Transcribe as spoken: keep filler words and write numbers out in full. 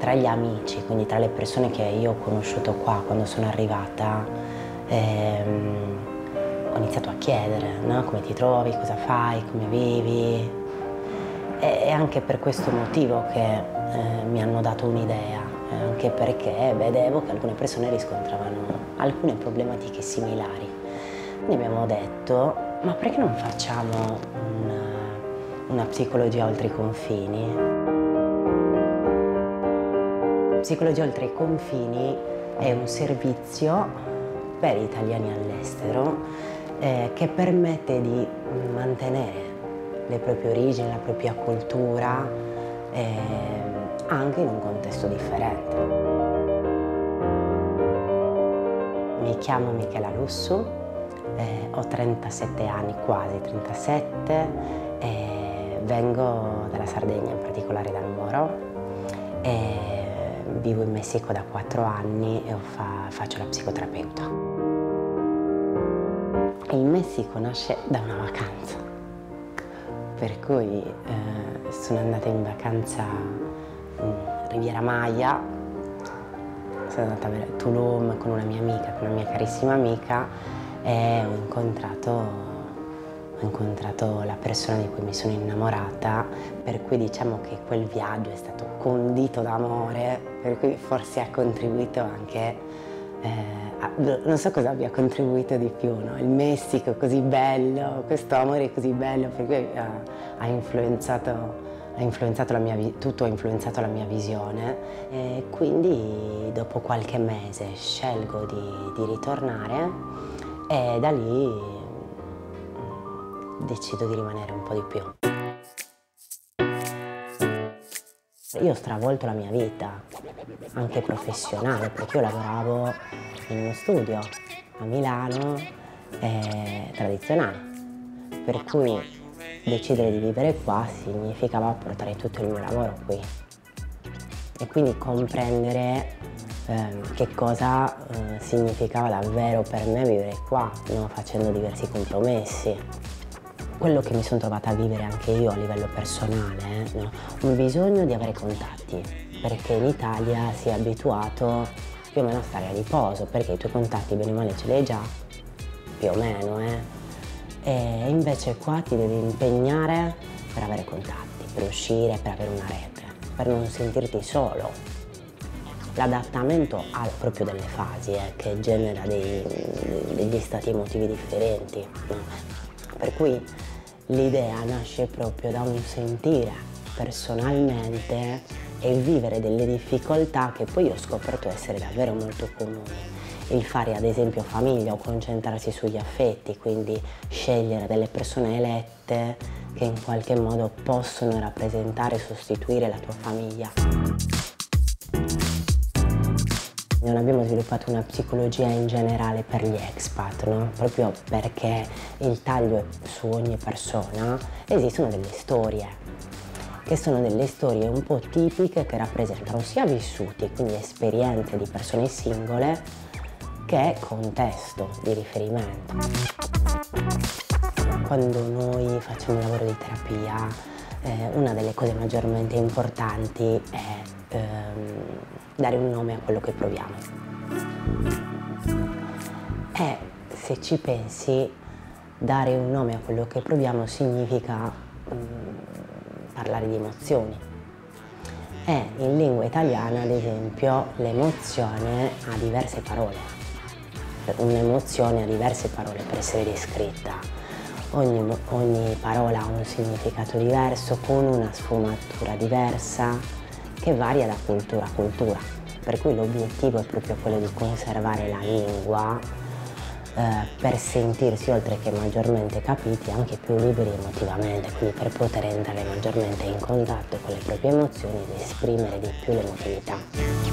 tra gli amici, quindi tra le persone che io ho conosciuto qua quando sono arrivata, ehm, ho iniziato a chiedere, no? Come ti trovi, cosa fai, come vivi. E è anche per questo motivo che eh, mi hanno dato un'idea, anche perché vedevo che alcune persone riscontravano alcune problematiche similari. Quindi abbiamo detto, ma perché non facciamo una, una psicologia oltre i confini? Psicologia oltre i confini è un servizio per gli italiani all'estero eh, che permette di mantenere le proprie origini, la propria cultura, eh, anche in un contesto differente. Mi chiamo Michela Lussu, eh, ho trentasette anni, quasi trentasette, e vengo dalla Sardegna, in particolare dal Moro, e vivo in Messico da quattro anni e fa, faccio la psicoterapeuta. Il Messico nasce da una vacanza. Per cui eh, sono andata in vacanza in Riviera Maya, sono andata a Tulum con una mia amica, con una mia carissima amica, e ho incontrato, ho incontrato la persona di cui mi sono innamorata, per cui diciamo che quel viaggio è stato condito d'amore, per cui forse ha contribuito anche, eh, a, non so cosa abbia contribuito di più, no? Il Messico così bello, questo amore così bello, per cui uh, ha influenzato, ha influenzato la mia, tutto ha influenzato la mia visione, e quindi dopo qualche mese scelgo di, di ritornare e da lì mm, decido di rimanere un po' di più. Io ho stravolto la mia vita, anche professionale, perché io lavoravo in uno studio a Milano eh, tradizionale, per cui decidere di vivere qua significava portare tutto il mio lavoro qui e quindi comprendere eh, che cosa eh, significava davvero per me vivere qua, non facendo diversi compromessi. Quello che mi sono trovata a vivere anche io a livello personale, eh, no? Un bisogno di avere contatti, perché in Italia si è abituato più o meno a stare a riposo, perché i tuoi contatti bene o male ce li hai già, più o meno, eh? E invece qua ti devi impegnare per avere contatti, per uscire, per avere una rete, per non sentirti solo. L'adattamento ha proprio delle fasi eh, che genera dei, degli stati emotivi differenti, no? Per cui l'idea nasce proprio da un sentire personalmente e il vivere delle difficoltà che poi ho scoperto essere davvero molto comuni. Il fare ad esempio famiglia o concentrarsi sugli affetti, quindi scegliere delle persone elette che in qualche modo possono rappresentare e sostituire la tua famiglia. Non abbiamo sviluppato una psicologia in generale per gli expat, no? Proprio perché il taglio su ogni persona esistono delle storie, che sono delle storie un po' tipiche che rappresentano sia vissuti, quindi esperienze di persone singole, che contesto di riferimento. Quando noi facciamo un lavoro di terapia, eh, una delle cose maggiormente importanti è ehm, dare un nome a quello che proviamo. E se ci pensi, dare un nome a quello che proviamo significa mm, parlare di emozioni. E in lingua italiana, ad esempio, l'emozione ha diverse parole. Un'emozione ha diverse parole per essere descritta. Ogni, ogni parola ha un significato diverso, con una sfumatura diversa, che varia da cultura a cultura, per cui l'obiettivo è proprio quello di conservare la lingua eh, per sentirsi, oltre che maggiormente capiti, anche più liberi emotivamente, quindi per poter entrare maggiormente in contatto con le proprie emozioni ed esprimere di più l'emotività.